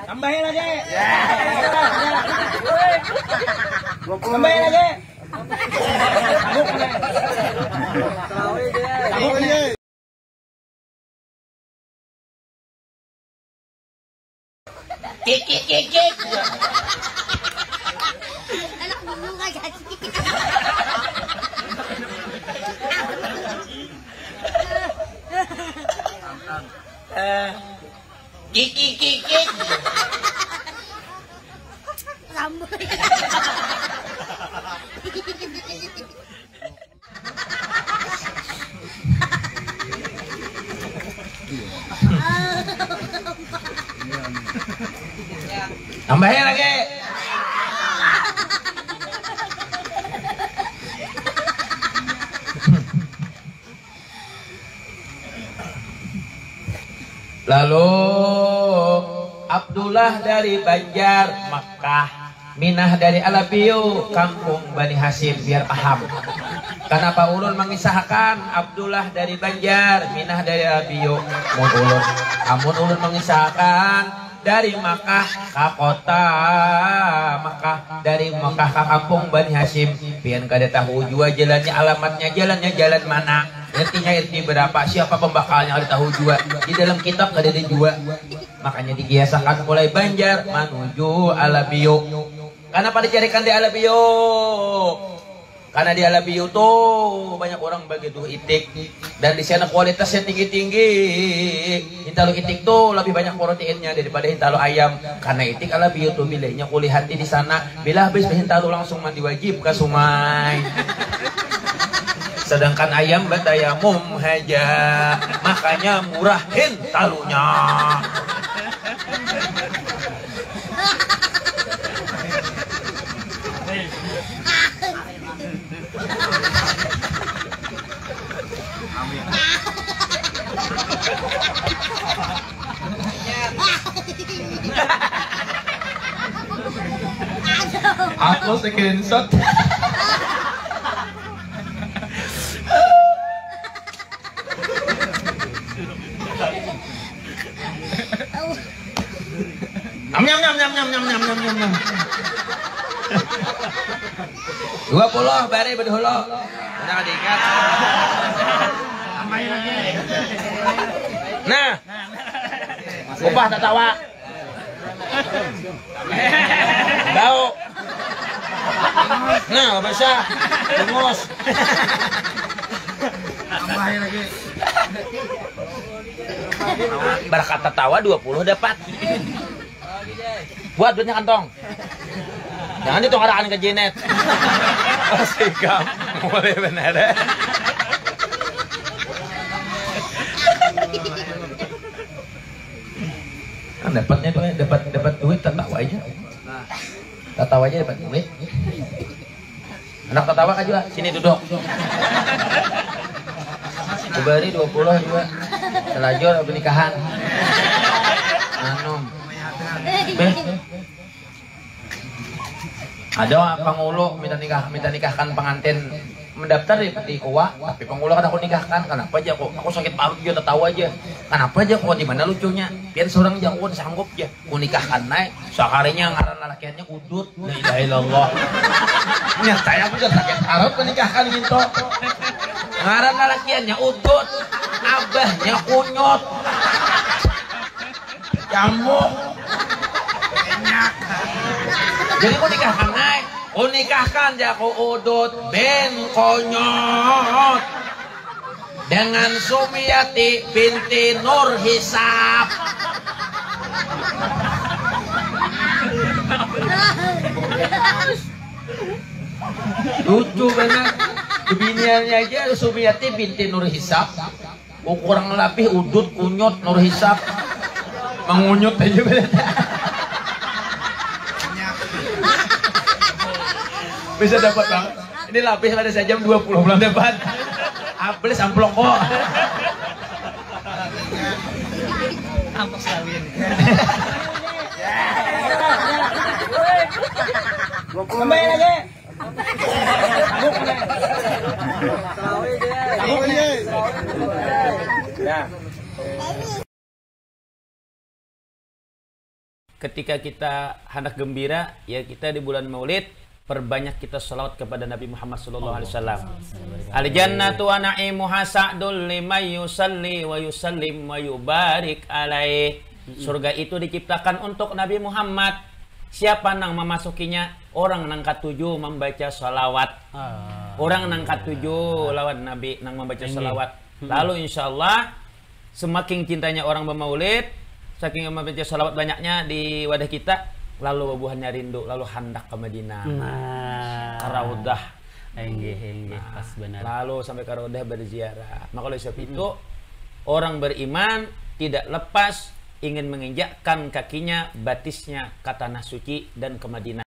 Tambahin lagi. Tambahin lagi. Kik. Anak bulu ka jadi. Kik. Ramboy. Tambahin lagi. Lalu Abdullah dari Banjar, Makkah, Minah dari Alabiu, kampung Bani Hasyim, biar paham. Kenapa ulun mengisahkan Abdullah dari Banjar, Minah dari Alabiu? Amun ulun mengisahkan dari Makkah ke kota Makkah, dari Makkah ke kampung Bani Hasyim, pian kada tahu jua jalannya, alamatnya, jalannya jalan mana, RT berapa, siapa pembakalnya, ada tahu jua. Di dalam kitab kada ada jua. Makanya dikiasakan mulai Banjar menuju Alabiu. Kenapa dicarikan di Alabiu? Karena di Alabiu tuh banyak orang begitu itik, dan di sana kualitasnya tinggi-tinggi. Hintalo itik tuh lebih banyak proteinnya daripada hintalo ayam. Karena itik Alabiu tuh milihnya kuli hati di sana. Bila habis hintalo langsung mandi wajib ke sungai. Sedangkan ayam batayamum haja, makanya murah hintalunya. Aku screenshot. Nyam. 20 bari bedholo. Udah diingat. Tambahin lagi. Nah. Upah tak tawa. Bau. Nah, basah. Tunggus. Tambahin lagi. Berkata tawa 20 dapat. Buat duitnya kantong. Jangan ditongkarakan ke Jenet. Oh, sikap. Boleh bener. Kan dapatnya tuh, dapat duit tatawa aja. Tatawa aja dapat duit. Anak tatawa kan juga, sini duduk. Kubari 20 juga. Selajur pernikahan. Anom. Ada pangulu minta nikahkan pengantin, mendaftar di kuwa, tapi pangulu kan aku nikahkan. Kenapa aja kok aku sakit parut juga tahu aja. Kenapa aja kok, di mana lucunya? Biar seorang jangkut sanggup ya ku nikahkan naik. Sakarinya ngaran lalakiannya udut. La ilaha illallah. Nya saya juga sakit parut menikahkan gitu. Ngaran lalakiannya udut, abahnya kunyot. Jamuk. Enak. Jadi ku nikahkan naik, ku nikahkan ya ku udut ben konyot dengan Sumiati binti Nur Hisab. Lucu banget. Biniannya aja Sumiati binti Nur Hisab. Kurang lebih udut, kunyot, Nur Hisab. Mengunyut aja beda. Bisa dapat bang. Ini lapis ada sejam 20 belum dapat. Apel samplok kok. Ampas lawin. Tambahin lagi. Nah. ketika kita hendak gembira, ya kita di bulan Maulid perbanyak kita salawat kepada Nabi Muhammad sallallahu alaihi wasallam. Al jannatu wa na'imuha sa'dul liman yusalli wa yusallim wa yubarik alaih. Surga itu diciptakan untuk Nabi Muhammad. Siapa nang memasukinya? Orang nang katujuh membaca salawat. Orang nang katujuh lawan Nabi nang membaca salawat. Lalu insya Allah semakin cintanya orang bermaulid, saking membaca salawat banyaknya di wadah kita, lalu bubuhannya rindu, lalu hendak ke Madinah. Raudah. Pas benar. Lalu sampai ke Raudah berziarah. Maka oleh sebab itu orang beriman tidak lepas ingin menginjakkan kakinya, batisnya ke tanah suci dan ke Madinah.